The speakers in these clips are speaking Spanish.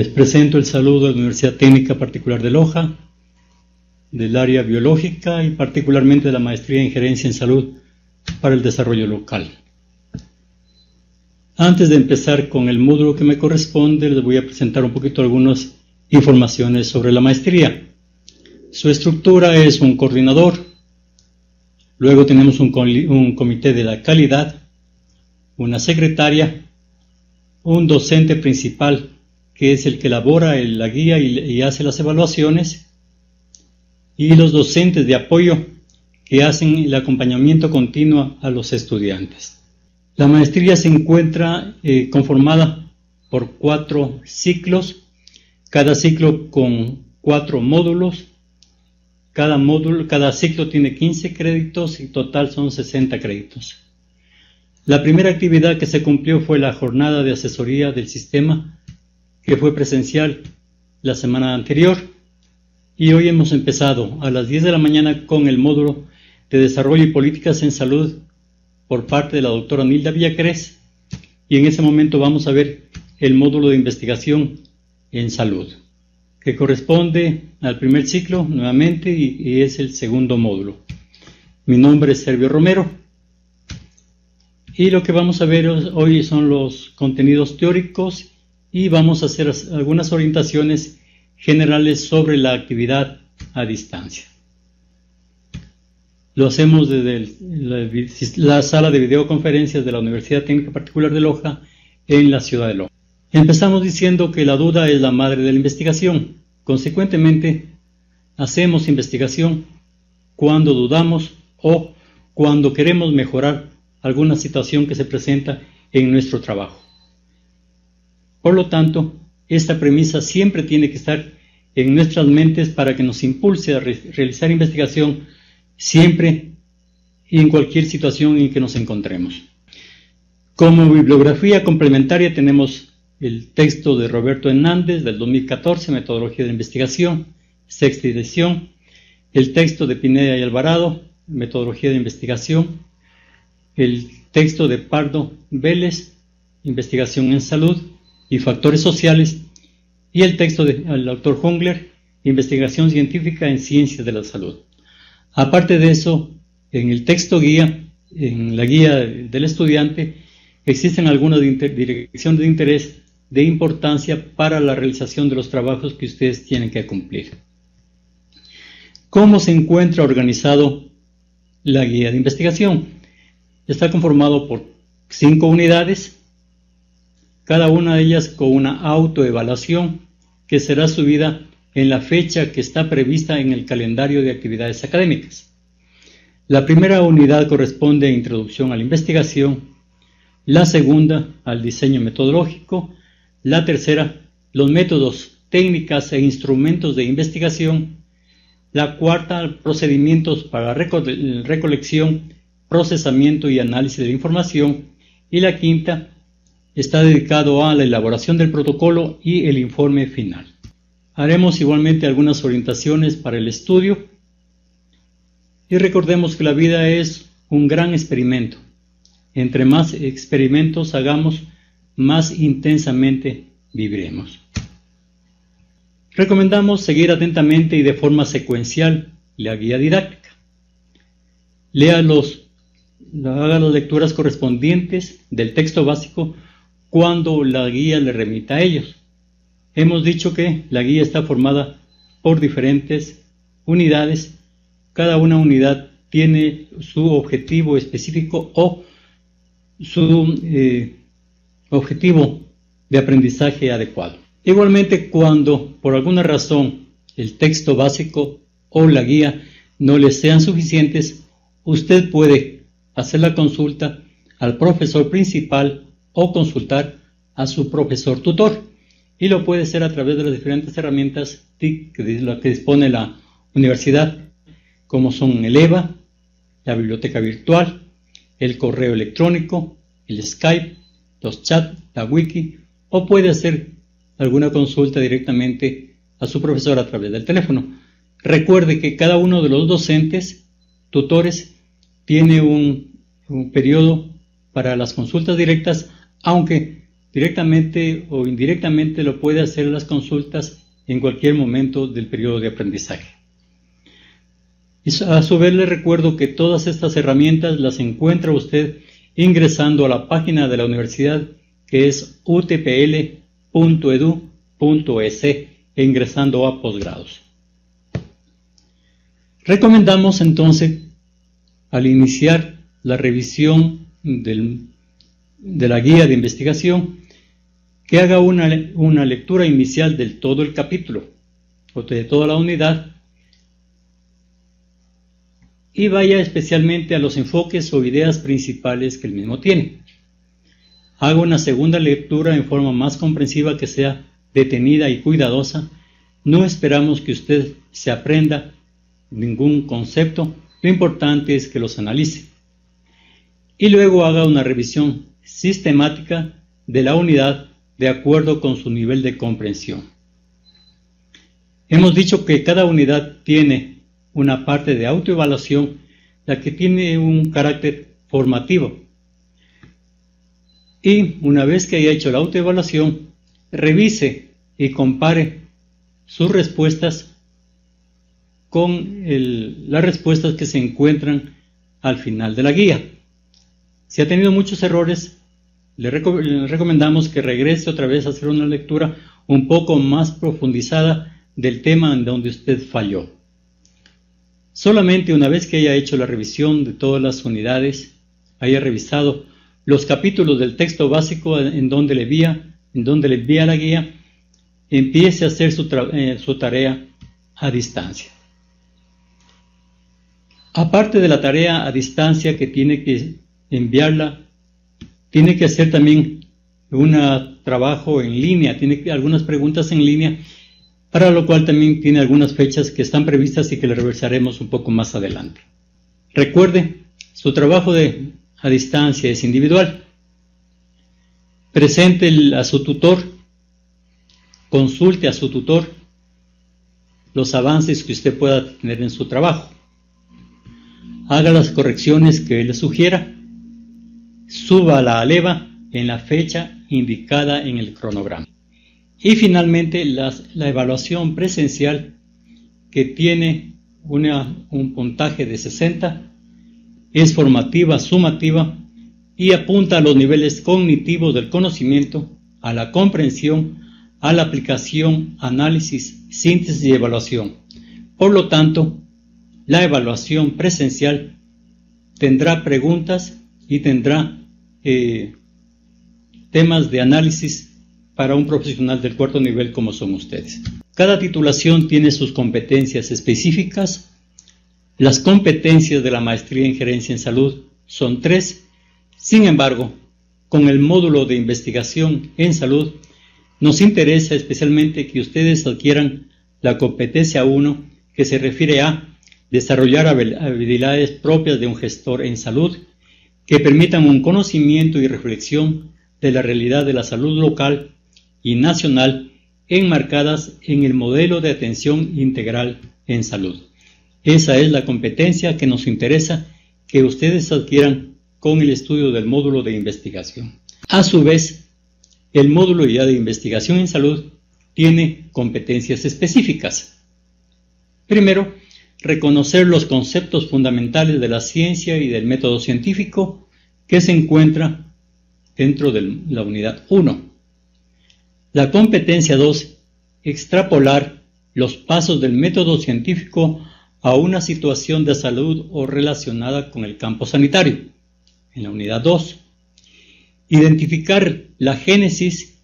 Les presento el saludo de la Universidad Técnica Particular de Loja, del área biológica y particularmente de la Maestría en Gerencia en Salud para el Desarrollo Local. Antes de empezar con el módulo que me corresponde, les voy a presentar un poquito algunas informaciones sobre la maestría. Su estructura es un coordinador, luego tenemos un comité de la calidad, una secretaria, un docente principal que es el que elabora la guía y hace las evaluaciones, y los docentes de apoyo que hacen el acompañamiento continuo a los estudiantes. La maestría se encuentra conformada por 4 ciclos, cada ciclo con 4 módulos. Cada ciclo tiene 15 créditos y total son 60 créditos. La primera actividad que se cumplió fue la jornada de asesoría del sistema, que fue presencial la semana anterior, y hoy hemos empezado a las 10 de la mañana con el módulo de Desarrollo y Políticas en Salud por parte de la doctora Nilda Villacrés, y en ese momento vamos a ver el módulo de investigación en salud, que corresponde al primer ciclo nuevamente y es el segundo módulo. Mi nombre es Servio Romero y lo que vamos a ver hoy son los contenidos teóricos y vamos a hacer algunas orientaciones generales sobre la actividad a distancia. Lo hacemos desde la sala de videoconferencias de la Universidad Técnica Particular de Loja en la ciudad de Loja. Empezamos diciendo que la duda es la madre de la investigación. Consecuentemente, hacemos investigación cuando dudamos o cuando queremos mejorar alguna situación que se presenta en nuestro trabajo. Por lo tanto, esta premisa siempre tiene que estar en nuestras mentes para que nos impulse a realizar investigación siempre y en cualquier situación en que nos encontremos. Como bibliografía complementaria tenemos el texto de Roberto Hernández del 2014, Metodología de Investigación, 6ª edición, el texto de Pineda y Alvarado, Metodología de Investigación, el texto de Pardo Vélez, Investigación en Salud y Factores Sociales, y el texto del doctor Jungler, Investigación Científica en Ciencias de la Salud. Aparte de eso, en el texto guía, en la guía del estudiante, existen algunas direcciones de interés de importancia para la realización de los trabajos que ustedes tienen que cumplir. ¿Cómo se encuentra organizado la guía de investigación? Está conformado por 5 unidades, cada una de ellas con una autoevaluación que será subida en la fecha que está prevista en el calendario de actividades académicas. La primera unidad corresponde a Introducción a la Investigación, la segunda al diseño metodológico, la tercera los métodos, técnicas e instrumentos de investigación, la cuarta procedimientos para recolección, procesamiento y análisis de la información, y la quinta está dedicado a la elaboración del protocolo y el informe final. Haremos igualmente algunas orientaciones para el estudio y recordemos que la vida es un gran experimento. Entre más experimentos hagamos, más intensamente viviremos. Recomendamos seguir atentamente y de forma secuencial la guía didáctica. Haga las lecturas correspondientes del texto básico cuando la guía le remita a ellos. Hemos dicho que la guía está formada por diferentes unidades. Cada una unidad tiene su objetivo específico o su objetivo de aprendizaje adecuado. Igualmente, cuando por alguna razón el texto básico o la guía no les sean suficientes, usted puede hacer la consulta al profesor principal o consultar a su profesor tutor, y lo puede hacer a través de las diferentes herramientas TIC que dispone la universidad, como son el EVA, la biblioteca virtual, el correo electrónico, el Skype, los chats, la wiki, o puede hacer alguna consulta directamente a su profesor a través del teléfono. Recuerde que cada uno de los docentes, tutores, tiene un periodo para las consultas directas, aunque directamente o indirectamente lo puede hacer las consultas en cualquier momento del periodo de aprendizaje. Y a su vez le recuerdo que todas estas herramientas las encuentra usted ingresando a la página de la universidad, que es utpl.edu.es, e ingresando a posgrados. Recomendamos entonces, al iniciar la revisión de la guía de investigación, que haga una lectura inicial del todo el capítulo o de toda la unidad y vaya especialmente a los enfoques o ideas principales que el mismo tiene. Haga una segunda lectura en forma más comprensiva, que sea detenida y cuidadosa. No esperamos que usted se aprenda ningún concepto, lo importante es que los analice. Y luego haga una revisión sistemática de la unidad de acuerdo con su nivel de comprensión. Hemos dicho que cada unidad tiene una parte de autoevaluación, la que tiene un carácter formativo. Y una vez que haya hecho la autoevaluación, revise y compare sus respuestas con las respuestas que se encuentran al final de la guía. Si ha tenido muchos errores, le recomendamos que regrese otra vez a hacer una lectura un poco más profundizada del tema en donde usted falló. Solamente una vez que haya hecho la revisión de todas las unidades, haya revisado los capítulos del texto básico en donde le envía la guía, empiece a hacer su tarea a distancia. Aparte de la tarea a distancia que tiene que enviarla, tiene que hacer también un trabajo en línea, tiene algunas preguntas en línea, para lo cual también tiene algunas fechas que están previstas y que le reversaremos un poco más adelante. Recuerde, su trabajo a distancia es individual. Presente a su tutor, consulte a su tutor los avances que usted pueda tener en su trabajo. Haga las correcciones que él le sugiera. Suba la ALEVA en la fecha indicada en el cronograma. Y finalmente la evaluación presencial, que tiene un puntaje de 60, es formativa, sumativa y apunta a los niveles cognitivos del conocimiento, a la comprensión, a la aplicación, análisis, síntesis y evaluación. Por lo tanto, la evaluación presencial tendrá preguntas y tendrá temas de análisis para un profesional del cuarto nivel como son ustedes. Cada titulación tiene sus competencias específicas. Las competencias de la maestría en gerencia en salud son 3. Sin embargo, con el módulo de investigación en salud, nos interesa especialmente que ustedes adquieran la competencia 1, que se refiere a desarrollar habilidades propias de un gestor en salud, que permitan un conocimiento y reflexión de la realidad de la salud local y nacional enmarcadas en el modelo de atención integral en salud. Esa es la competencia que nos interesa que ustedes adquieran con el estudio del módulo de investigación. A su vez, el módulo ya de investigación en salud tiene competencias específicas. Primero, reconocer los conceptos fundamentales de la ciencia y del método científico que se encuentra dentro de la unidad 1. La competencia 2, extrapolar los pasos del método científico a una situación de salud o relacionada con el campo sanitario, en la unidad 2. Identificar la génesis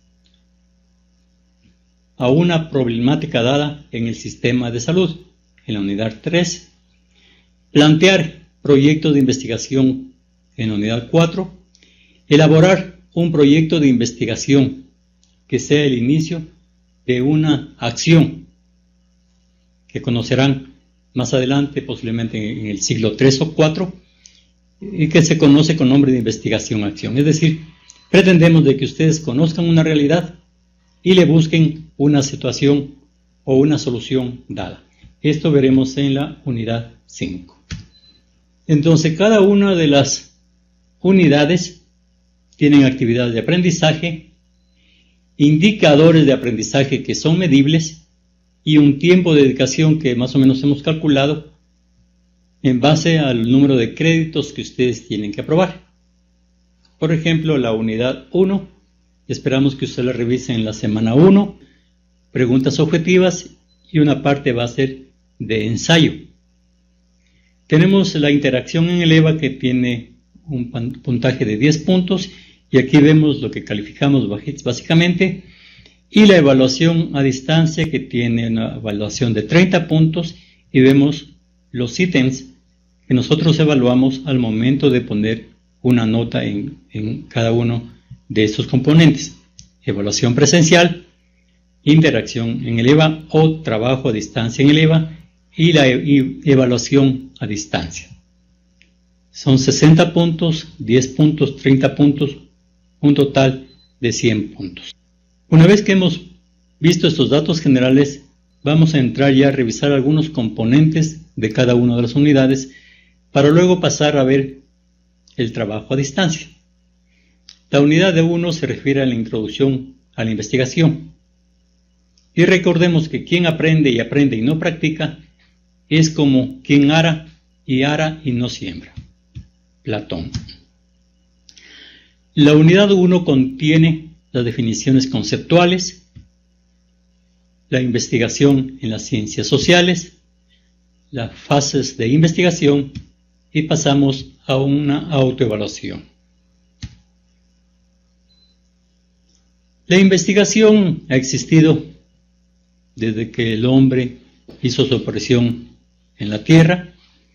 a una problemática dada en el sistema de salud, en la unidad 3. Plantear proyectos de investigación, en la unidad 4. Elaborar un proyecto de investigación que sea el inicio de una acción que conocerán más adelante, posiblemente en el siglo 3 o 4, y que se conoce con nombre de investigación-acción. Es decir, pretendemos de que ustedes conozcan una realidad y le busquen una situación o una solución dada. Esto veremos en la unidad 5. Entonces, cada una de las unidades tienen actividades de aprendizaje indicadores de aprendizaje que son medibles y un tiempo de dedicación que más o menos hemos calculado en base al número de créditos que ustedes tienen que aprobar. Por ejemplo, la unidad 1, esperamos que usted la revise en la semana 1, preguntas objetivas y una parte va a ser de ensayo. Tenemos la interacción en el EVA que tiene un puntaje de 10 puntos y aquí vemos lo que calificamos básicamente, y la evaluación a distancia que tiene una evaluación de 30 puntos y vemos los ítems que nosotros evaluamos al momento de poner una nota en cada uno de estos componentes: evaluación presencial, interacción en el EVA o trabajo a distancia en el EVA y la evaluación a distancia. Son 60 puntos, 10 puntos, 30 puntos, un total de 100 puntos. Una vez que hemos visto estos datos generales, vamos a entrar ya a revisar algunos componentes de cada una de las unidades para luego pasar a ver el trabajo a distancia. La unidad de 1 se refiere a la introducción a la investigación. Y recordemos que quien aprende y no practica es como quien ara y no siembra. Platón. La unidad 1 contiene las definiciones conceptuales, la investigación en las ciencias sociales, las fases de investigación y pasamos a una autoevaluación. La investigación ha existido desde que el hombre hizo su aparición en la Tierra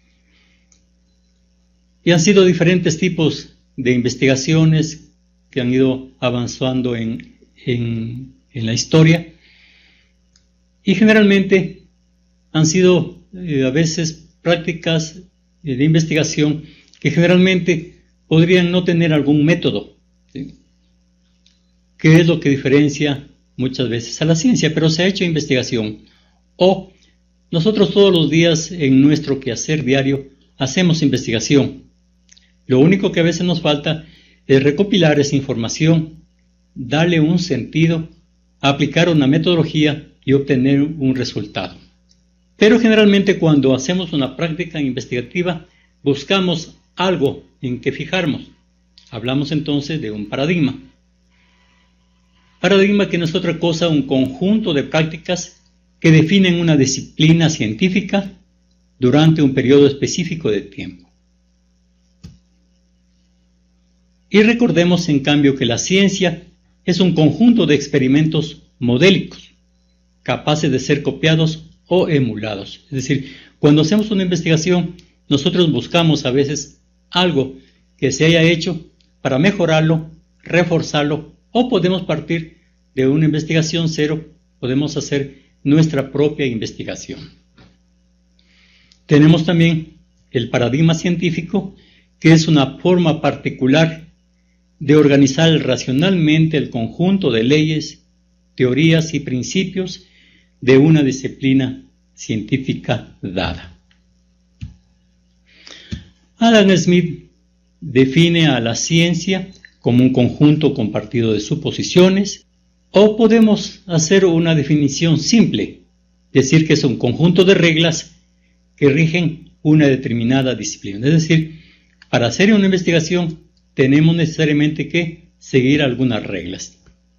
y han sido diferentes tipos de investigaciones que han ido avanzando en la historia y generalmente han sido a veces prácticas de investigación que generalmente podrían no tener algún método, ¿sí?, que es lo que diferencia muchas veces a la ciencia, pero se ha hecho investigación. O nosotros todos los días en nuestro quehacer diario hacemos investigación. Lo único que a veces nos falta es recopilar esa información, darle un sentido, aplicar una metodología y obtener un resultado. Pero generalmente cuando hacemos una práctica investigativa buscamos algo en que fijarnos. Hablamos entonces de un paradigma. Paradigma que no es otra cosa un conjunto de prácticas que definen una disciplina científica durante un periodo específico de tiempo. Y recordemos en cambio que la ciencia es un conjunto de experimentos modélicos, capaces de ser copiados o emulados. Es decir, cuando hacemos una investigación, nosotros buscamos a veces algo que se haya hecho para mejorarlo, reforzarlo, o podemos partir de una investigación cero, podemos hacer nuestra propia investigación. Tenemos también el paradigma científico, que es una forma particular de organizar racionalmente el conjunto de leyes, teorías y principios de una disciplina científica dada. Adam Smith define a la ciencia como un conjunto compartido de suposiciones, o podemos hacer una definición simple, decir que es un conjunto de reglas que rigen una determinada disciplina. Es decir, para hacer una investigación tenemos necesariamente que seguir algunas reglas.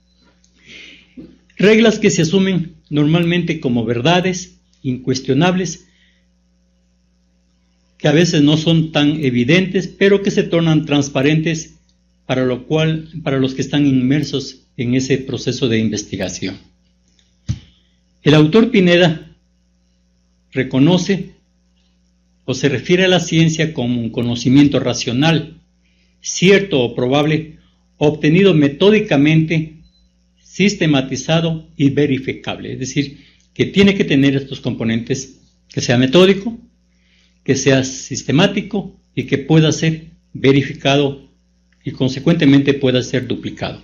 Reglas que se asumen normalmente como verdades incuestionables, que a veces no son tan evidentes, pero que se tornan transparentes para los que están inmersos en ese proceso de investigación. El autor Pineda reconoce o se refiere a la ciencia como un conocimiento racional, cierto o probable, obtenido metódicamente, sistematizado y verificable. Es decir, que tiene que tener estos componentes, que sea metódico, que sea sistemático y que pueda ser verificado y consecuentemente pueda ser duplicado.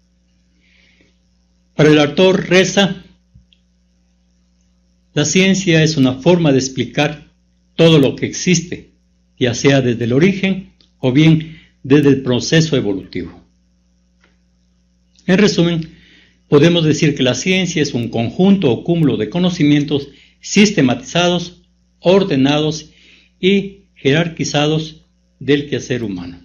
Para el autor Reza, la ciencia es una forma de explicar todo lo que existe, ya sea desde el origen o bien desde el proceso evolutivo. En resumen, Podemos decir que la ciencia es un conjunto o cúmulo de conocimientos sistematizados, ordenados y jerarquizados del quehacer humano.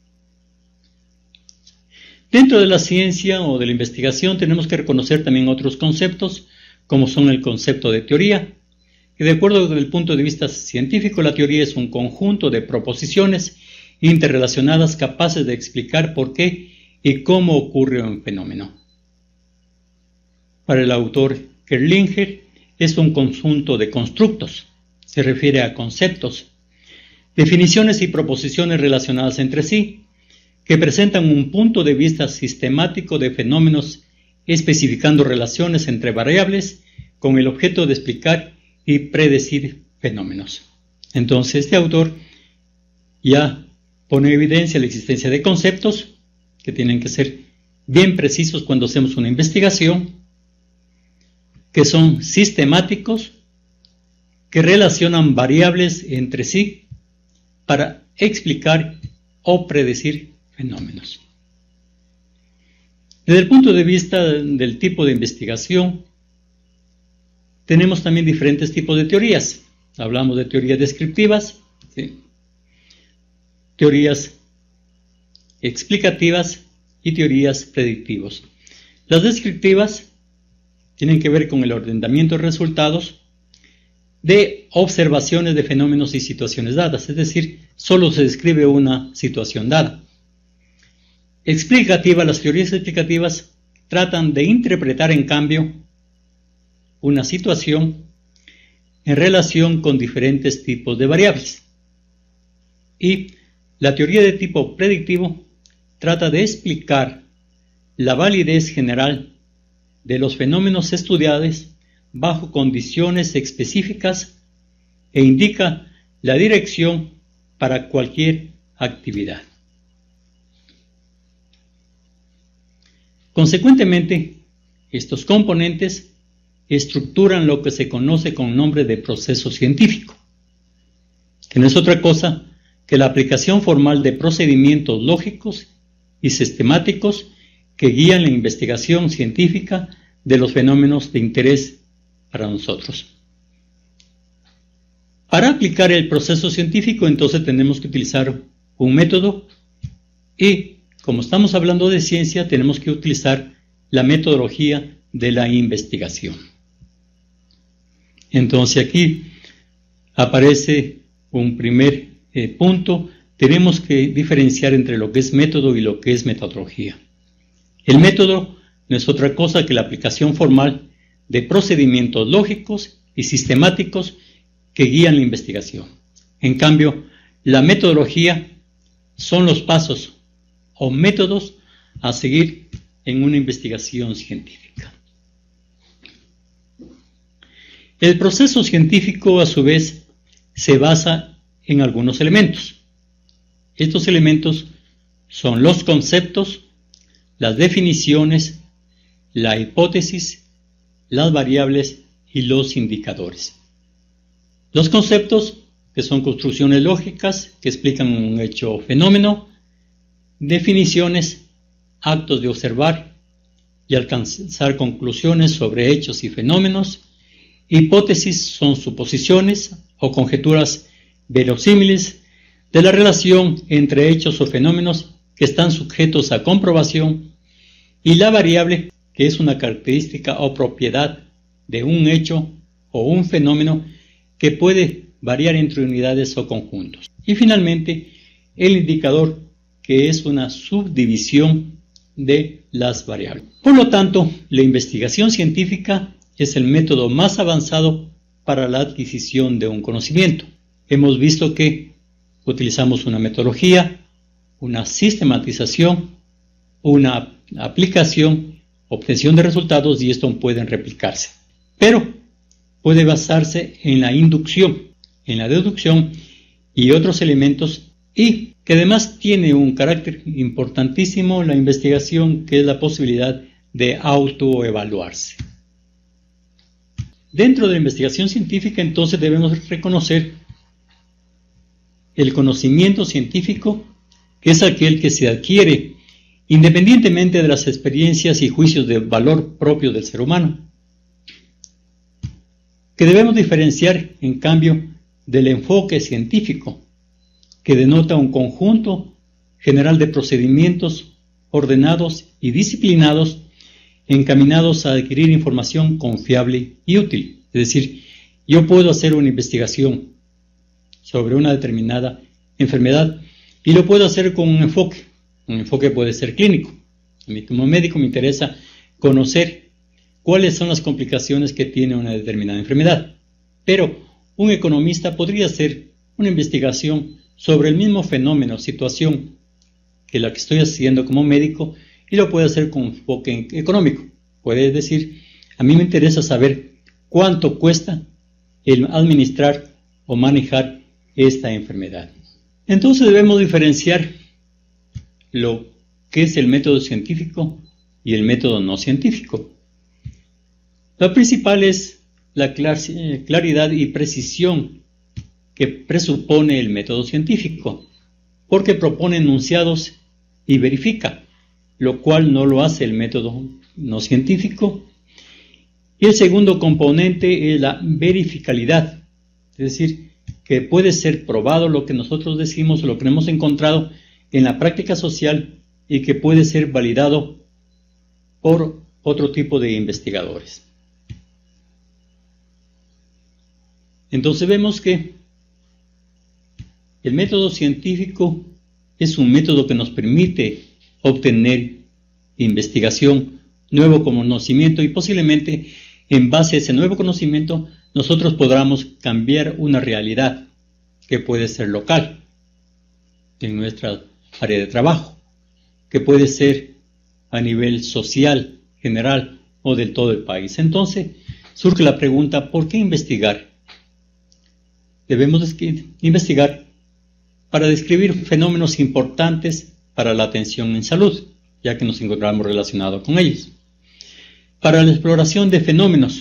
Dentro de la ciencia o de la investigación tenemos que reconocer también otros conceptos, como son el concepto de teoría, que de acuerdo desde el punto de vista científico, la teoría es un conjunto de proposiciones interrelacionadas capaces de explicar por qué y cómo ocurre un fenómeno. Para el autor Kerlinger es un conjunto de constructos, se refiere a conceptos, definiciones y proposiciones relacionadas entre sí, que presentan un punto de vista sistemático de fenómenos, especificando relaciones entre variables con el objeto de explicar y predecir fenómenos. Entonces, este autor ya pone en evidencia la existencia de conceptos que tienen que ser bien precisos cuando hacemos una investigación, que son sistemáticos, que relacionan variables entre sí para explicar o predecir fenómenos. Desde el punto de vista del tipo de investigación, tenemos también diferentes tipos de teorías. Hablamos de teorías descriptivas, ¿sí?, teorías explicativas y teorías predictivas. Las descriptivas tienen que ver con el ordenamiento de resultados de observaciones de fenómenos y situaciones dadas, es decir, solo se describe una situación dada. Las teorías explicativas tratan de interpretar, en cambio, una situación en relación con diferentes tipos de variables. Y la teoría de tipo predictivo trata de explicar la validez general de los fenómenos estudiados bajo condiciones específicas e indica la dirección para cualquier actividad. Consecuentemente, estos componentes estructuran lo que se conoce con nombre de proceso científico, que no es otra cosa que la aplicación formal de procedimientos lógicos y sistemáticos que guían la investigación científica de los fenómenos de interés para nosotros. Para aplicar el proceso científico, entonces tenemos que utilizar un método y, como estamos hablando de ciencia, tenemos que utilizar la metodología de la investigación. Entonces aquí aparece un primer punto. Tenemos que diferenciar entre lo que es método y lo que es metodología. El método no es otra cosa que la aplicación formal de procedimientos lógicos y sistemáticos que guían la investigación. En cambio, la metodología son los pasos o métodos a seguir en una investigación científica. El proceso científico, a su vez, se basa en algunos elementos. Estos elementos son los conceptos, las definiciones, la hipótesis, las variables y los indicadores. Los conceptos, que son construcciones lógicas que explican un hecho o fenómeno; definiciones, actos de observar y alcanzar conclusiones sobre hechos y fenómenos; hipótesis son suposiciones o conjeturas verosímiles de la relación entre hechos o fenómenos que están sujetos a comprobación; y la variable, que es una característica o propiedad de un hecho o un fenómeno que puede variar entre unidades o conjuntos. Y finalmente, el indicador, que es una subdivisión de las variables. Por lo tanto, la investigación científica es el método más avanzado para la adquisición de un conocimiento. Hemos visto que utilizamos una metodología, una sistematización, una aplicación, obtención de resultados, y esto pueden replicarse. Pero puede basarse en la inducción, en la deducción y otros elementos, y que además tiene un carácter importantísimo la investigación, que es la posibilidad de autoevaluarse. Dentro de la investigación científica, entonces, debemos reconocer el conocimiento científico, que es aquel que se adquiere independientemente de las experiencias y juicios de valor propio del ser humano, que debemos diferenciar, en cambio, del enfoque científico, que denota un conjunto general de procedimientos ordenados y disciplinados encaminados a adquirir información confiable y útil. Es decir, yo puedo hacer una investigación sobre una determinada enfermedad y lo puedo hacer con un enfoque. Un enfoque puede ser clínico. A mí como médico me interesa conocer cuáles son las complicaciones que tiene una determinada enfermedad. Pero un economista podría hacer una investigación sobre el mismo fenómeno, situación, que la que estoy haciendo como médico, y lo puede hacer con enfoque económico. Puede decir, a mí me interesa saber cuánto cuesta el administrar o manejar esta enfermedad. Entonces debemos diferenciar lo que es el método científico y el método no científico. Lo principal es la claridad y precisión que presupone el método científico, porque propone enunciados y verifica, lo cual no lo hace el método no científico. Y el segundo componente es la verificabilidad, es decir, que puede ser probado lo que nosotros decimos, lo que hemos encontrado en la práctica social y que puede ser validado por otro tipo de investigadores. Entonces vemos que el método científico es un método que nos permite obtener investigación, nuevo conocimiento, y posiblemente en base a ese nuevo conocimiento nosotros podamos cambiar una realidad que puede ser local en nuestra área de trabajo, que puede ser a nivel social, general o del todo el país. Entonces surge la pregunta, ¿por qué investigar? Debemos investigar para describir fenómenos importantes para la atención en salud, ya que nos encontramos relacionados con ellos. Para la exploración de fenómenos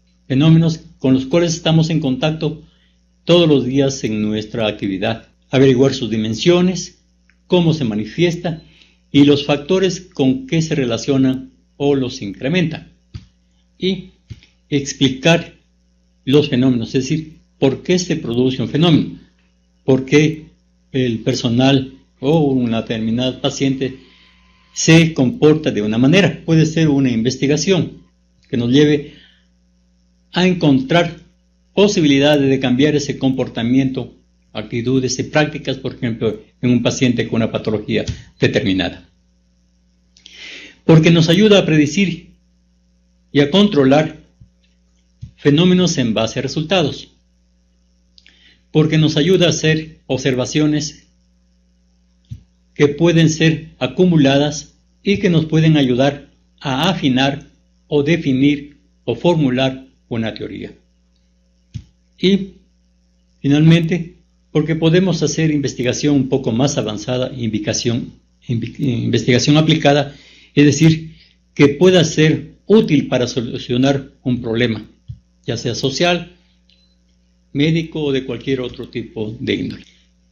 con los cuales estamos en contacto todos los días en nuestra actividad. Averiguar sus dimensiones, cómo se manifiesta y los factores con que se relacionan o los incrementan. Y explicar los fenómenos, es decir, por qué se produce un fenómeno, por qué el personal o una determinada paciente se comporta de una manera. Puede ser una investigación que nos lleve a encontrar posibilidades de cambiar ese comportamiento, actitudes y prácticas, por ejemplo, en un paciente con una patología determinada. Porque nos ayuda a predecir y a controlar fenómenos en base a resultados. Porque nos ayuda a hacer observaciones que pueden ser acumuladas y que nos pueden ayudar a afinar o definir o formular una teoría. Y finalmente, porque podemos hacer investigación un poco más avanzada, investigación aplicada, es decir, que pueda ser útil para solucionar un problema, ya sea social, médico o de cualquier otro tipo de índole.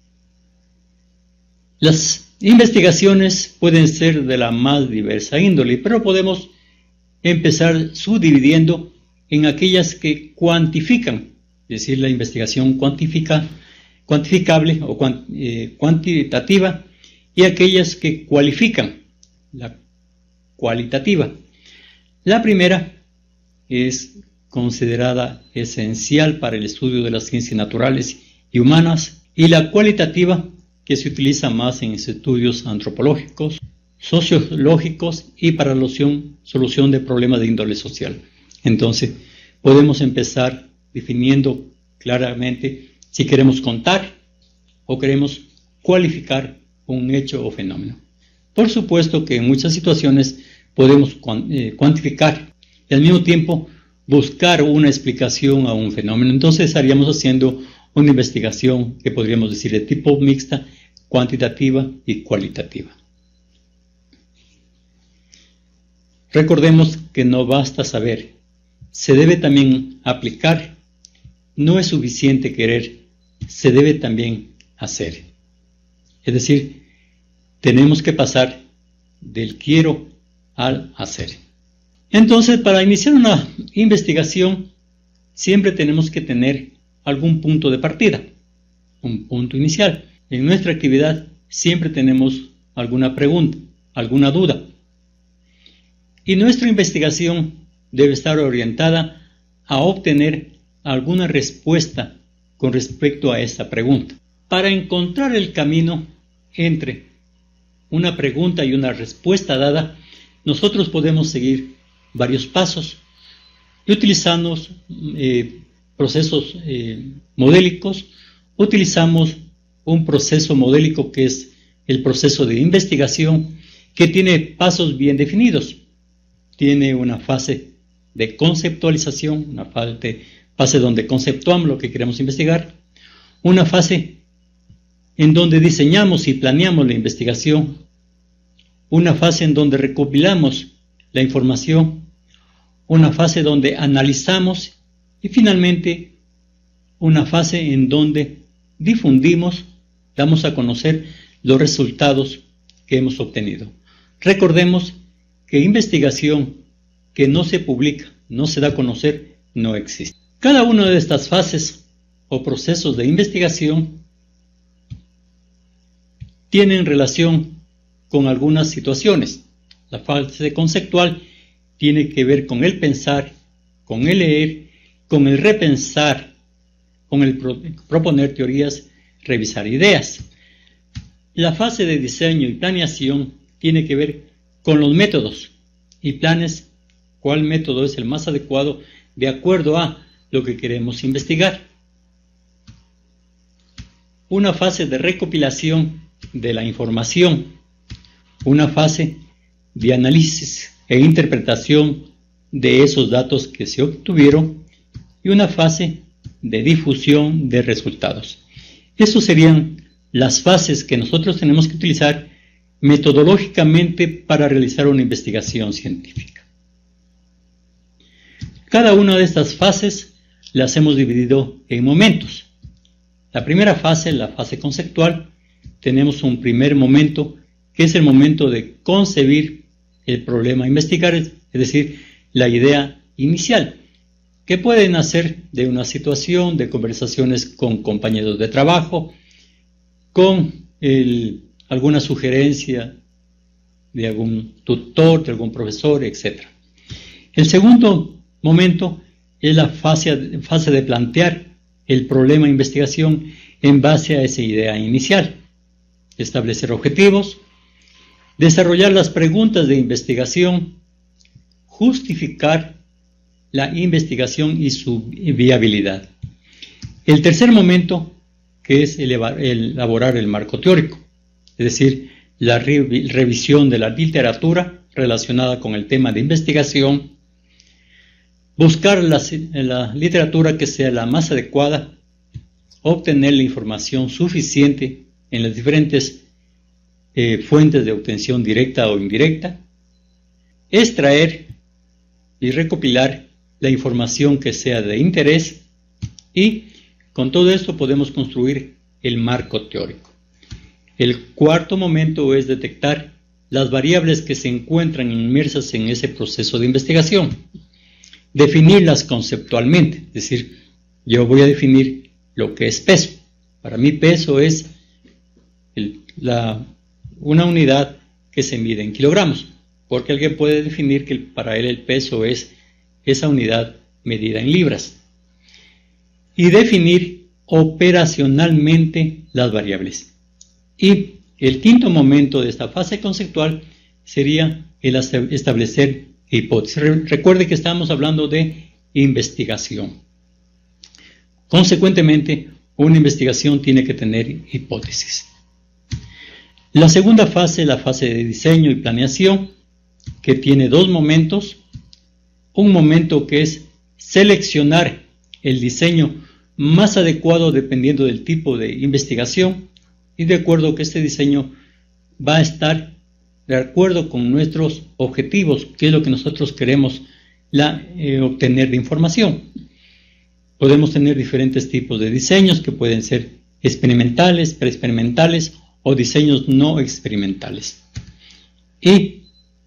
Las investigaciones pueden ser de la más diversa índole, pero podemos empezar subdividiendo en aquellas que cuantifican, es decir, la investigación cuantificable o cuantitativa, y aquellas que cualifican, la cualitativa. La primera es considerada esencial para el estudio de las ciencias naturales y humanas, y la cualitativa, que se utiliza más en estudios antropológicos, sociológicos y para la solución de problemas de índole social. Entonces, podemos empezar definiendo claramente si queremos contar o queremos cualificar un hecho o fenómeno. Por supuesto que en muchas situaciones podemos cuantificar y al mismo tiempo buscar una explicación a un fenómeno. Entonces estaríamos haciendo una investigación que podríamos decir de tipo mixta, cuantitativa y cualitativa. Recordemos que no basta saber, se debe también aplicar. No es suficiente querer, se debe también hacer. Es decir, tenemos que pasar del quiero al hacer. Entonces, para iniciar una investigación, siempre tenemos que tener algún punto de partida, un punto inicial. En nuestra actividad siempre tenemos alguna pregunta, alguna duda. Y nuestra investigación debe estar orientada a obtener alguna respuesta con respecto a esta pregunta. Para encontrar el camino entre una pregunta y una respuesta dada, nosotros podemos seguir varios pasos y utilizamos procesos modélicos. Utilizamos un proceso modélico que es el proceso de investigación, que tiene pasos bien definidos. Tiene una fase de conceptualización, una fase donde conceptuamos lo que queremos investigar, una fase en donde diseñamos y planeamos la investigación, una fase en donde recopilamos la información, una fase donde analizamos y finalmente una fase en donde difundimos, damos a conocer los resultados que hemos obtenido. Recordemos que investigación que no se publica, no se da a conocer, no existe. Cada una de estas fases o procesos de investigación tienen relación con algunas situaciones. La fase conceptual tiene que ver con el pensar, con el leer, con el repensar, con el proponer teorías, revisar ideas. La fase de diseño y planeación tiene que ver con los métodos y planes, cuál método es el más adecuado de acuerdo a lo que queremos investigar. Una fase de recopilación de la información, una fase de análisis e interpretación de esos datos que se obtuvieron y una fase de difusión de resultados. Esas serían las fases que nosotros tenemos que utilizar metodológicamente para realizar una investigación científica. Cada una de estas fases las hemos dividido en momentos. La primera fase, la fase conceptual, tenemos un primer momento que es el momento de concebir el problema a investigar, es decir, la idea inicial, que puede nacer de una situación, de conversaciones con compañeros de trabajo, con alguna sugerencia de algún tutor, de algún profesor, etc. El segundo momento es la fase de plantear el problema de investigación en base a esa idea inicial. Establecer objetivos, desarrollar las preguntas de investigación, justificar la investigación y su viabilidad. El tercer momento, que es elaborar el marco teórico, es decir, la revisión de la literatura relacionada con el tema de investigación, buscar la literatura que sea la más adecuada, obtener la información suficiente en las diferentes fuentes de obtención directa o indirecta, extraer y recopilar la información que sea de interés y con todo esto podemos construir el marco teórico. El cuarto momento es detectar las variables que se encuentran inmersas en ese proceso de investigación, definirlas conceptualmente, es decir, yo voy a definir lo que es peso. Para mí peso es una unidad que se mide en kilogramos, porque alguien puede definir que para él el peso es esa unidad medida en libras. Y definir operacionalmente las variables. Y el quinto momento de esta fase conceptual sería el establecer hipótesis. Recuerde que estamos hablando de investigación. Consecuentemente, una investigación tiene que tener hipótesis. La segunda fase, la fase de diseño y planeación, que tiene dos momentos. Un momento que es seleccionar el diseño más adecuado dependiendo del tipo de investigación y de acuerdo que este diseño va a estar de acuerdo con nuestros objetivos, que es lo que nosotros queremos obtener de información. Podemos tener diferentes tipos de diseños que pueden ser experimentales, preexperimentales o diseños no experimentales. y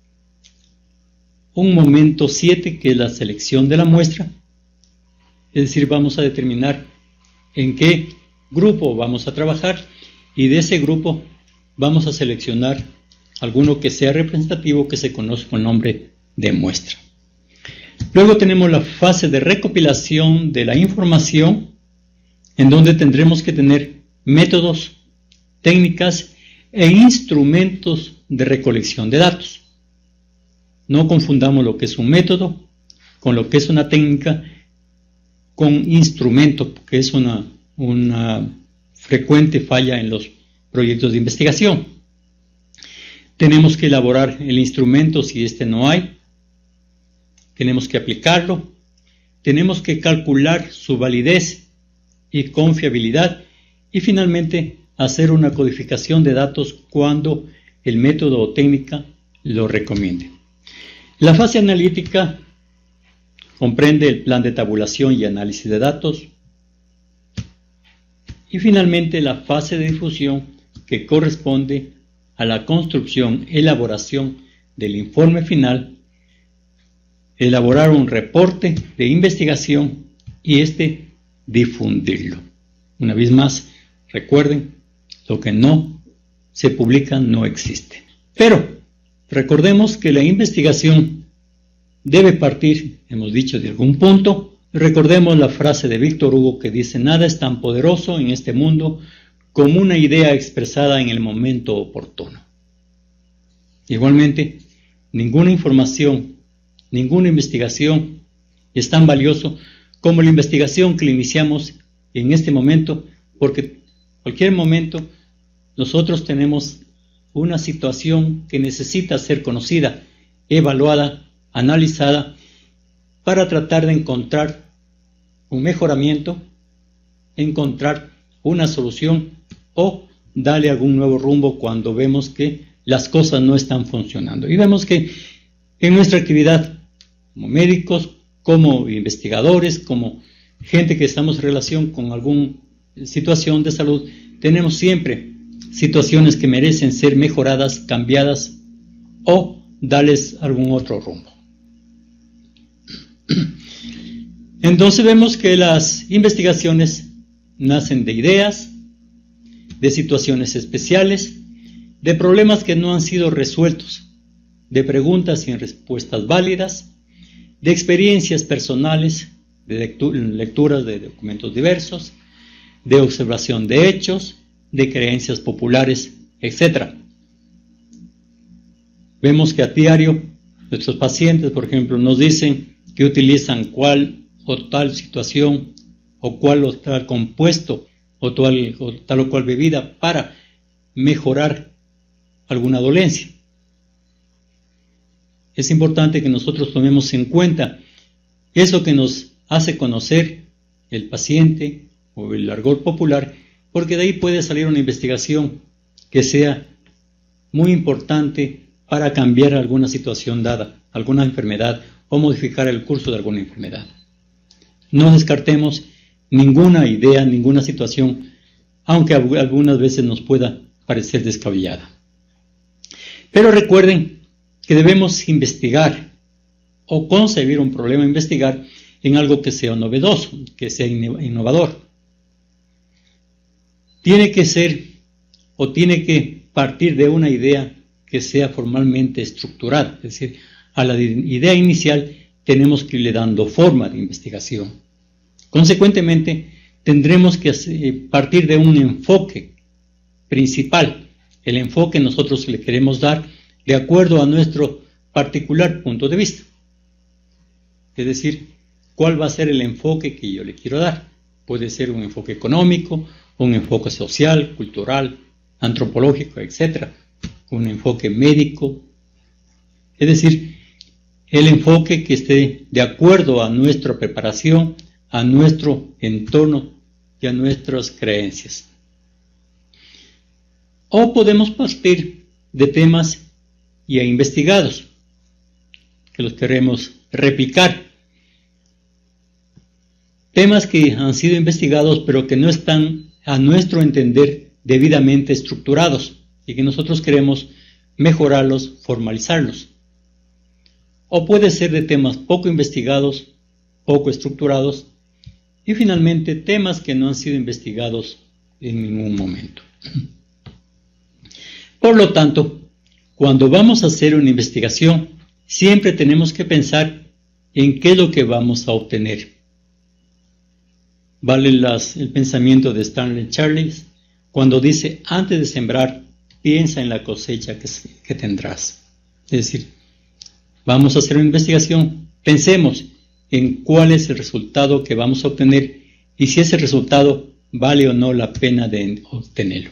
un momento 7, que es la selección de la muestra. Es decir, vamos a determinar en qué grupo vamos a trabajar y de ese grupo vamos a seleccionar alguno que sea representativo, que se conoce con el nombre de muestra. Luego tenemos la fase de recopilación de la información, en donde tendremos que tener métodos, técnicas e instrumentos de recolección de datos. No confundamos lo que es un método con lo que es una técnica con instrumento, que es una frecuente falla en los proyectos de investigación. Tenemos que elaborar el instrumento si este no hay. Tenemos que aplicarlo. Tenemos que calcular su validez y confiabilidad. Y finalmente, hacer una codificación de datos cuando el método o técnica lo recomiende. La fase analítica comprende el plan de tabulación y análisis de datos. Y finalmente la fase de difusión, que corresponde a la construcción, elaboración del informe final, elaborar un reporte de investigación y difundirlo. Una vez más, recuerden, lo que no se publica no existe. Pero recordemos que la investigación debe partir, hemos dicho, de algún punto. Recordemos la frase de Víctor Hugo que dice: nada es tan poderoso en este mundo como una idea expresada en el momento oportuno. Igualmente, ninguna información, ninguna investigación es tan valioso como la investigación que le iniciamos en este momento, porque en cualquier momento nosotros tenemos una situación que necesita ser conocida, evaluada, analizada, para tratar de encontrar un mejoramiento, encontrar una solución o darle algún nuevo rumbo cuando vemos que las cosas no están funcionando. Y vemos que en nuestra actividad como médicos, como investigadores, como gente que estamos en relación con alguna situación de salud, tenemos siempre situaciones que merecen ser mejoradas, cambiadas o darles algún otro rumbo. Entonces vemos que las investigaciones nacen de ideas, de situaciones especiales, de problemas que no han sido resueltos, de preguntas sin respuestas válidas, de experiencias personales, de lecturas de documentos diversos, de observación de hechos, de creencias populares, etc. Vemos que a diario nuestros pacientes, por ejemplo, nos dicen que utilizan cual o tal situación o cual o tal compuesto o tal o cual bebida para mejorar alguna dolencia. Es importante que nosotros tomemos en cuenta eso que nos hace conocer el paciente o el argot popular, porque de ahí puede salir una investigación que sea muy importante para cambiar alguna situación dada, alguna enfermedad o modificar el curso de alguna enfermedad. No descartemos ninguna idea, ninguna situación, aunque algunas veces nos pueda parecer descabellada. Pero recuerden que debemos investigar o concebir un problema, investigar en algo que sea novedoso, que sea innovador. Tiene que ser o tiene que partir de una idea que sea formalmente estructurada, es decir, a la idea inicial tenemos que irle dando forma de investigación. Consecuentemente, tendremos que partir de un enfoque principal. El enfoque nosotros le queremos dar de acuerdo a nuestro particular punto de vista. Es decir, ¿cuál va a ser el enfoque que yo le quiero dar? Puede ser un enfoque económico, un enfoque social, cultural, antropológico, etc. Un enfoque médico. Es decir, el enfoque que esté de acuerdo a nuestra preparación, a nuestro entorno y a nuestras creencias. O podemos partir de temas ya investigados, que los queremos replicar. Temas que han sido investigados pero que no están, a nuestro entender, debidamente estructurados y que nosotros queremos mejorarlos, formalizarlos. O puede ser de temas poco investigados, poco estructurados, y finalmente temas que no han sido investigados en ningún momento. Por lo tanto, cuando vamos a hacer una investigación, siempre tenemos que pensar en qué es lo que vamos a obtener. Vale el pensamiento de Stanley Charles cuando dice, antes de sembrar, piensa en la cosecha que tendrás. Es decir, vamos a hacer una investigación, pensemos en cuál es el resultado que vamos a obtener y si ese resultado vale o no la pena de obtenerlo.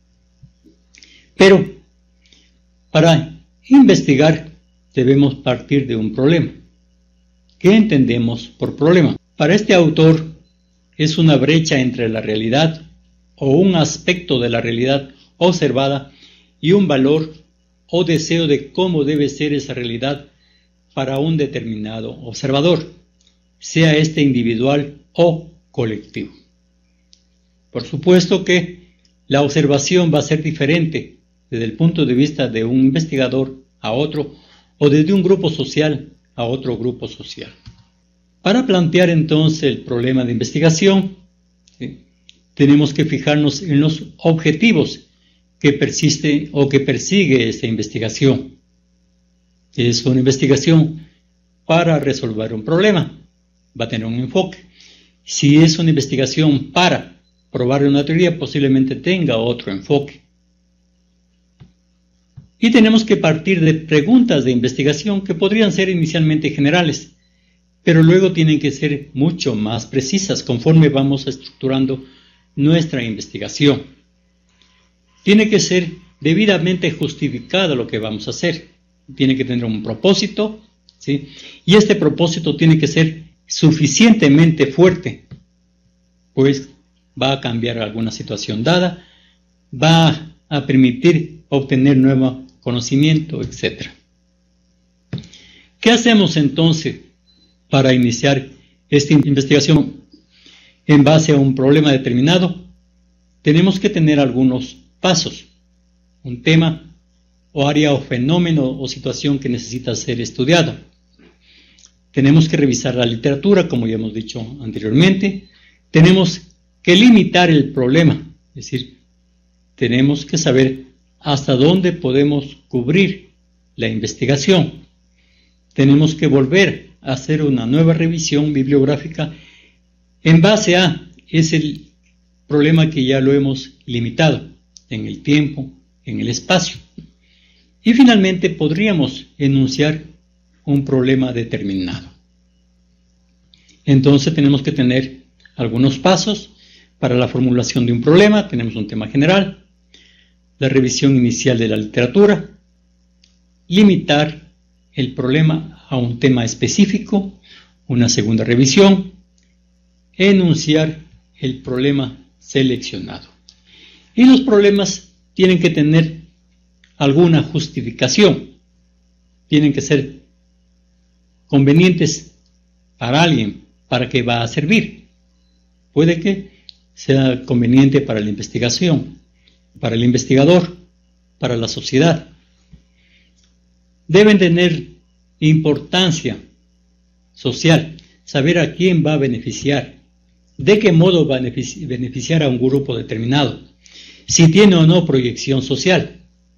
Pero para investigar debemos partir de un problema. ¿Qué entendemos por problema? Para este autor es una brecha entre la realidad o un aspecto de la realidad observada y un valor o deseo de cómo debe ser esa realidad para un determinado observador, sea este individual o colectivo. Por supuesto que la observación va a ser diferente desde el punto de vista de un investigador a otro o desde un grupo social a otro grupo social. Para plantear entonces el problema de investigación, ¿sí?, tenemos que fijarnos en los objetivos que persiste o que persigue esta investigación. Es una investigación para resolver un problema, va a tener un enfoque. Si es una investigación para probar una teoría, posiblemente tenga otro enfoque. Y tenemos que partir de preguntas de investigación que podrían ser inicialmente generales, pero luego tienen que ser mucho más precisas conforme vamos estructurando nuestra investigación. Tiene que ser debidamente justificado lo que vamos a hacer. Tiene que tener un propósito, ¿sí? Y este propósito tiene que ser suficientemente fuerte, pues va a cambiar alguna situación dada, va a permitir obtener nuevo conocimiento, etc. ¿Qué hacemos entonces para iniciar esta investigación en base a un problema determinado? Tenemos que tener algunos pasos, un tema o área o fenómeno o situación que necesita ser estudiado. Tenemos que revisar la literatura, como ya hemos dicho anteriormente. Tenemos que limitar el problema, es decir, tenemos que saber hasta dónde podemos cubrir la investigación. Tenemos que volver a hacer una nueva revisión bibliográfica en base a ese problema que ya lo hemos limitado en el tiempo, en el espacio. Y finalmente podríamos enunciar un problema determinado. Entonces tenemos que tener algunos pasos para la formulación de un problema. Tenemos un tema general, la revisión inicial de la literatura, limitar el problema a un tema específico, una segunda revisión, enunciar el problema seleccionado. Y los problemas tienen que tener alguna justificación, tienen que ser convenientes para alguien, para qué va a servir. Puede que sea conveniente para la investigación, para el investigador, para la sociedad. Deben tener importancia social, saber a quién va a beneficiar, de qué modo va a beneficiar a un grupo determinado, si tiene o no proyección social.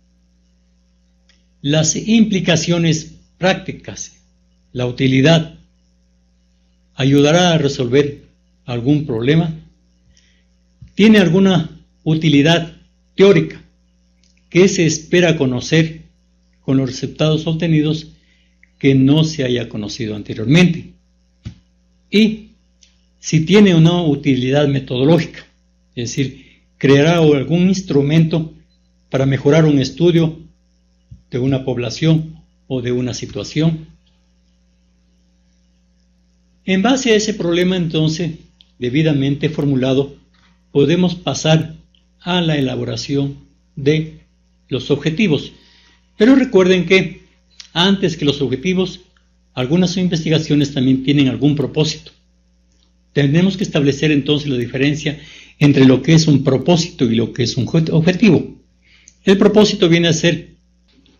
Las implicaciones prácticas, la utilidad, ¿ayudará a resolver algún problema? ¿Tiene alguna utilidad teórica que se espera conocer con los resultados obtenidos que no se haya conocido anteriormente? Y si tiene o no utilidad metodológica, es decir, creará algún instrumento para mejorar un estudio de una población o de una situación. En base a ese problema, entonces, debidamente formulado, podemos pasar a la elaboración de los objetivos. Pero recuerden que antes que los objetivos, algunas investigaciones también tienen algún propósito. Tenemos que establecer entonces la diferencia entre lo que es un propósito y lo que es un objetivo. El propósito viene a ser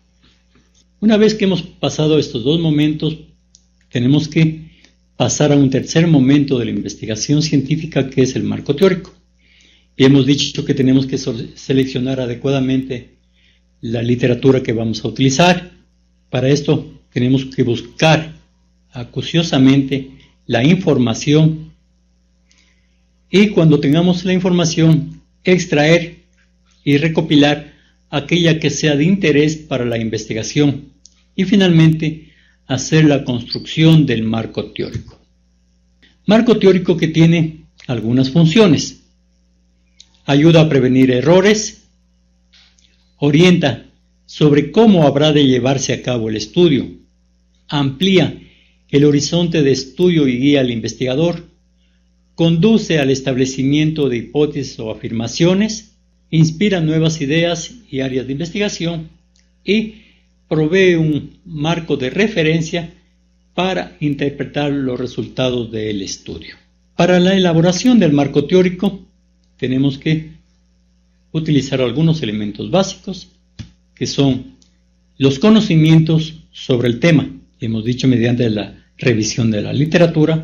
Una vez que hemos pasado estos dos momentos, tenemos que pasar a un tercer momento de la investigación científica, que es el marco teórico. Y hemos dicho que tenemos que seleccionar adecuadamente la literatura que vamos a utilizar. Para esto tenemos que buscar acuciosamente la información, y cuando tengamos la información, extraer y recopilar aquella que sea de interés para la investigación, y finalmente hacer la construcción del marco teórico. Marco teórico que tiene algunas funciones: ayuda a prevenir errores, orienta sobre cómo habrá de llevarse a cabo el estudio, amplía el horizonte de estudio y guía al investigador, conduce al establecimiento de hipótesis o afirmaciones, inspira nuevas ideas y áreas de investigación, y provee un marco de referencia para interpretar los resultados del estudio. Para la elaboración del marco teórico tenemos que utilizar algunos elementos básicos, que son los conocimientos sobre el tema, hemos dicho mediante la revisión de la literatura,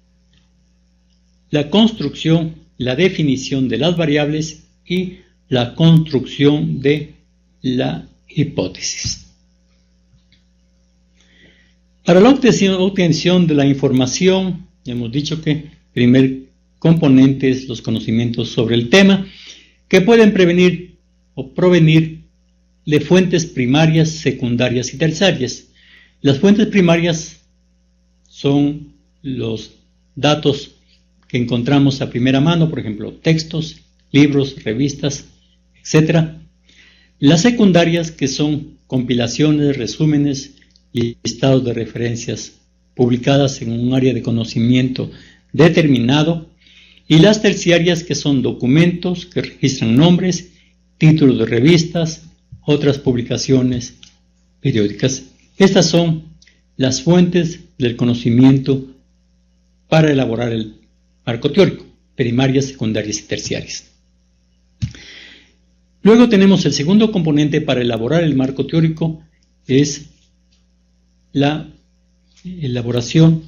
la construcción, la definición de las variables y la construcción de la hipótesis. Para la obtención de la información, hemos dicho que el primer componente es los conocimientos sobre el tema, que pueden prevenir o provenir de fuentes primarias, secundarias y terciarias. Las fuentes primarias son los datos que encontramos a primera mano, por ejemplo, textos, libros, revistas, etc. Las secundarias, que son compilaciones, resúmenes y listados de referencias publicadas en un área de conocimiento determinado. Y las terciarias, que son documentos que registran nombres, títulos de revistas, otras publicaciones periódicas. Estas son las fuentes del conocimiento para elaborar el marco teórico: primarias, secundarias y terciarias. Luego tenemos el segundo componente para elaborar el marco teórico, es la elaboración,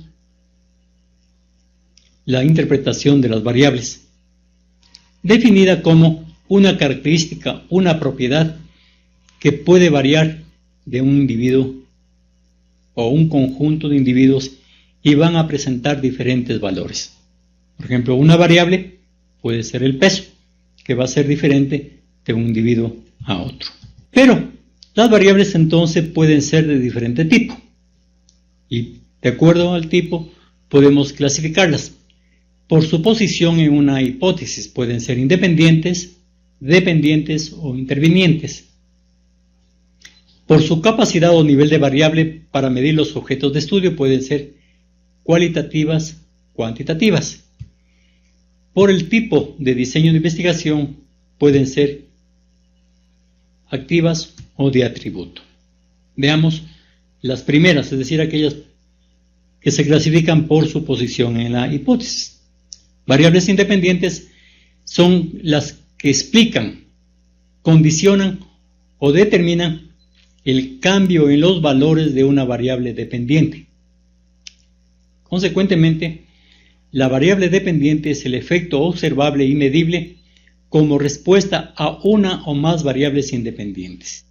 la interpretación de las variables, definida como una característica, una propiedad que puede variar de un individuo o un conjunto de individuos y van a presentar diferentes valores. Por ejemplo, una variable puede ser el peso, que va a ser diferente de un individuo a otro. Pero las variables entonces pueden ser de diferente tipo, y de acuerdo al tipo podemos clasificarlas por su posición en una hipótesis. Pueden ser independientes, dependientes o intervinientes. Por su capacidad o nivel de variable para medir los objetos de estudio, pueden ser cualitativas, cuantitativas. Por el tipo de diseño de investigación, pueden ser activas o de atributo. Veamos las primeras, es decir, aquellas que se clasifican por su posición en la hipótesis. Variables independientes son las que explican, condicionan o determinan el cambio en los valores de una variable dependiente. Consecuentemente, la variable dependiente es el efecto observable y medible como respuesta a una o más variables independientes.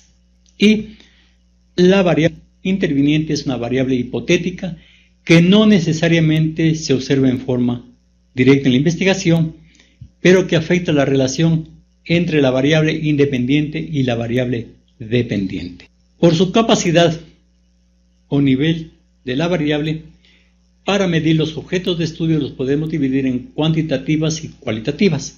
Y la variable interviniente es una variable hipotética que no necesariamente se observa en forma directa en la investigación, pero que afecta la relación entre la variable independiente y la variable dependiente. Por su capacidad o nivel de la variable, para medir los objetos de estudio los podemos dividir en cuantitativas y cualitativas.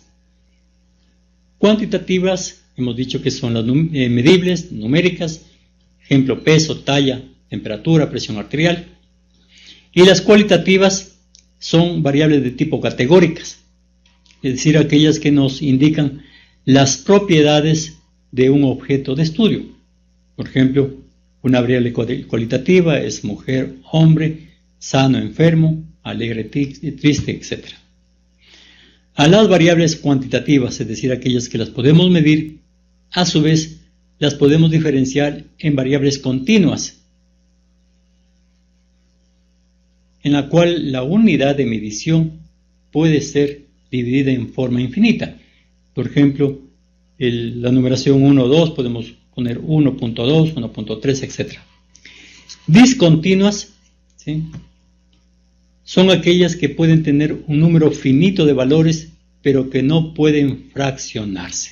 Cuantitativas, hemos dicho que son las medibles, numéricas, ejemplo, peso, talla, temperatura, presión arterial. Y las cualitativas son variables de tipo categóricas, es decir, aquellas que nos indican las propiedades de un objeto de estudio. Por ejemplo, una variable cualitativa es mujer, hombre, sano, enfermo, alegre, triste, etc. A las variables cuantitativas, es decir, aquellas que las podemos medir, a su vez las podemos diferenciar en variables continuas, en la cual la unidad de medición puede ser dividida en forma infinita. Por ejemplo, la numeración 1, 2, podemos poner 1.2, 1.3, etc. Discontinuas, ¿sí?, son aquellas que pueden tener un número finito de valores, pero que no pueden fraccionarse.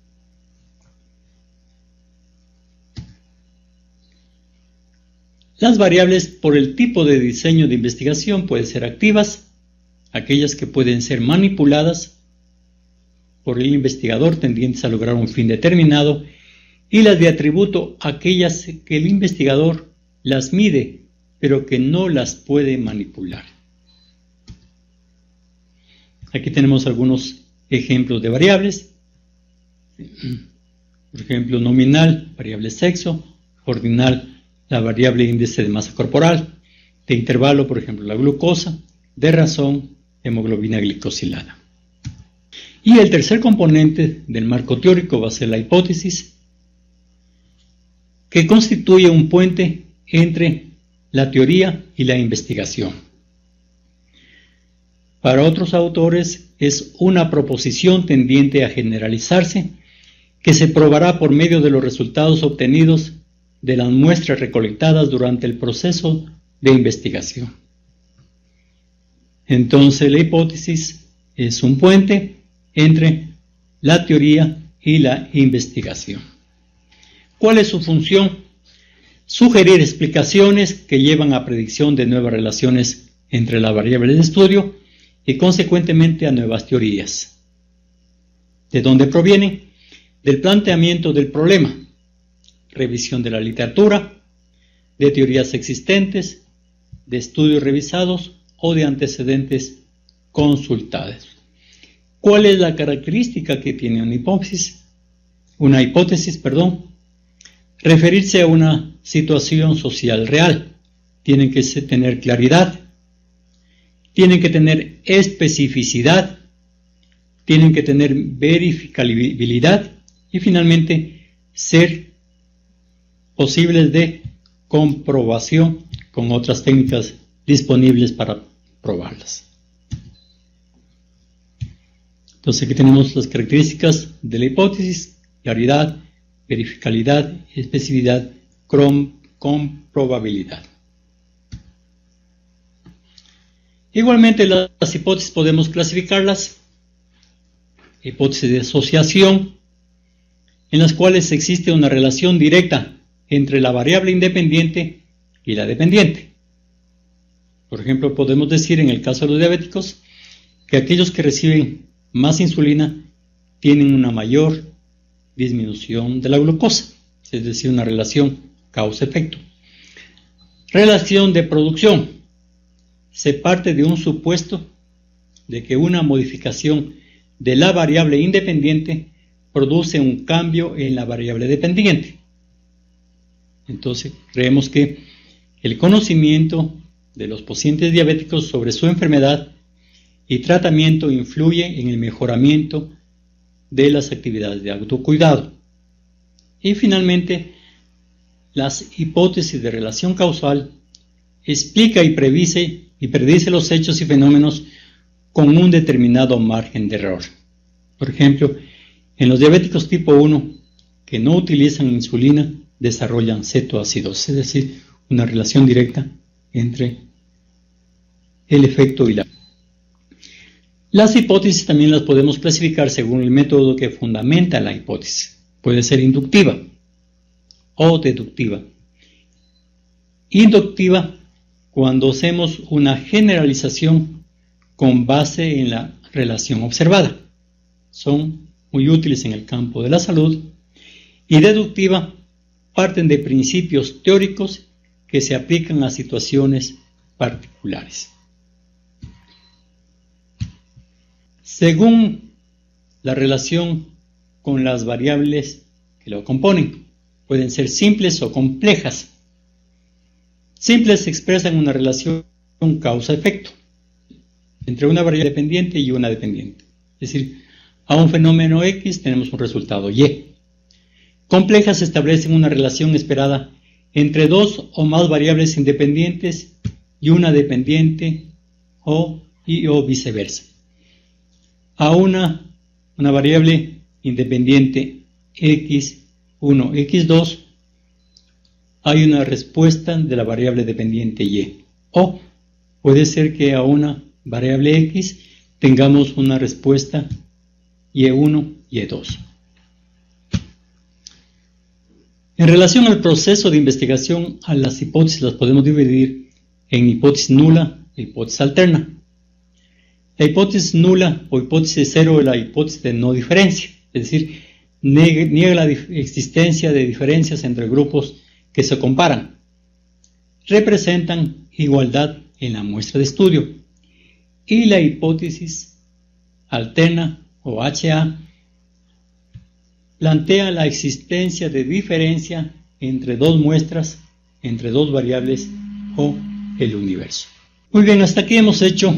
Las variables por el tipo de diseño de investigación pueden ser activas, aquellas que pueden ser manipuladas por el investigador tendientes a lograr un fin determinado, y las de atributo, aquellas que el investigador las mide, pero que no las puede manipular. Aquí tenemos algunos ejemplos de variables. Por ejemplo, nominal, variable sexo; ordinal, la variable índice de masa corporal; de intervalo, por ejemplo, la glucosa; de razón, hemoglobina glicosilada. Y el tercer componente del marco teórico va a ser la hipótesis, que constituye un puente entre la teoría y la investigación. Para otros autores es una proposición tendiente a generalizarse, que se probará por medio de los resultados obtenidos de las muestras recolectadas durante el proceso de investigación. Entonces la hipótesis es un puente entre la teoría y la investigación. ¿Cuál es su función? Sugerir explicaciones que llevan a predicción de nuevas relaciones entre las variables de estudio y consecuentemente a nuevas teorías. ¿De dónde provienen? Del planteamiento del problema, revisión de la literatura, de teorías existentes, de estudios revisados o de antecedentes consultados. ¿Cuál es la característica que tiene una hipótesis? Referirse a una situación social real. Tienen que tener claridad, tienen que tener especificidad, tienen que tener verificabilidad y finalmente ser posibles de comprobación con otras técnicas disponibles para probarlas. Entonces aquí tenemos las características de la hipótesis: claridad, verificabilidad, especificidad, comprobabilidad. Igualmente las hipótesis podemos clasificarlas: hipótesis de asociación, en las cuales existe una relación directa entre la variable independiente y la dependiente. Por ejemplo, podemos decir en el caso de los diabéticos que aquellos que reciben más insulina tienen una mayor disminución de la glucosa, es decir, una relación causa-efecto. Relación de producción. Se parte de un supuesto de que una modificación de la variable independiente produce un cambio en la variable dependiente. Entonces, creemos que el conocimiento de los pacientes diabéticos sobre su enfermedad y tratamiento influye en el mejoramiento de las actividades de autocuidado. Y finalmente, las hipótesis de relación causal explica y predice los hechos y fenómenos con un determinado margen de error. Por ejemplo, en los diabéticos tipo 1 que no utilizan insulina desarrollan cetoacidosis, es decir, una relación directa entre el efecto y la... Las hipótesis también las podemos clasificar según el método que fundamenta la hipótesis. Puede ser inductiva o deductiva. Inductiva cuando hacemos una generalización con base en la relación observada. Son muy útiles en el campo de la salud. Y deductiva parten de principios teóricos que se aplican a situaciones particulares. Según la relación con las variables que lo componen, pueden ser simples o complejas. Simples expresan una relación causa-efecto entre una variable dependiente y una dependiente. Es decir, a un fenómeno X tenemos un resultado Y. complejas establecen una relación esperada entre dos o más variables independientes y una dependiente o viceversa. A una variable independiente x1, x2, hay una respuesta de la variable dependiente y. O puede ser que a una variable x tengamos una respuesta y1, y2. En relación al proceso de investigación, a las hipótesis las podemos dividir en hipótesis nula e hipótesis alterna. La hipótesis nula o hipótesis cero es la hipótesis de no diferencia, es decir, niega la existencia de diferencias entre grupos que se comparan. Representan igualdad en la muestra de estudio. Y la hipótesis alterna o HA plantea la existencia de diferencia entre dos muestras, entre dos variables o el universo. Muy bien, hasta aquí hemos hecho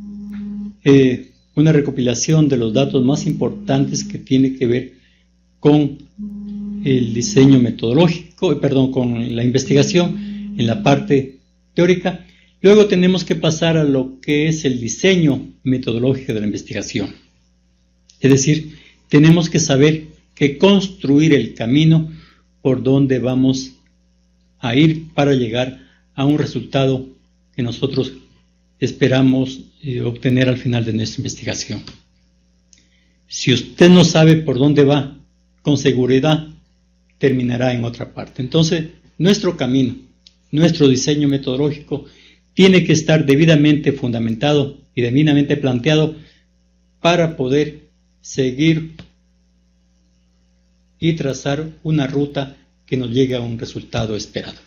una recopilación de los datos más importantes que tiene que ver con el diseño metodológico, con la investigación en la parte teórica. Luego tenemos que pasar a lo que es el diseño metodológico de la investigación. Es decir, tenemos que saber que construir el camino por donde vamos a ir para llegar a un resultado que nosotros esperamos obtener al final de nuestra investigación. Si usted no sabe por dónde va, con seguridad terminará en otra parte. Entonces, nuestro camino, nuestro diseño metodológico tiene que estar debidamente fundamentado y debidamente planteado para poder seguir y trazar una ruta que nos llegue a un resultado esperado.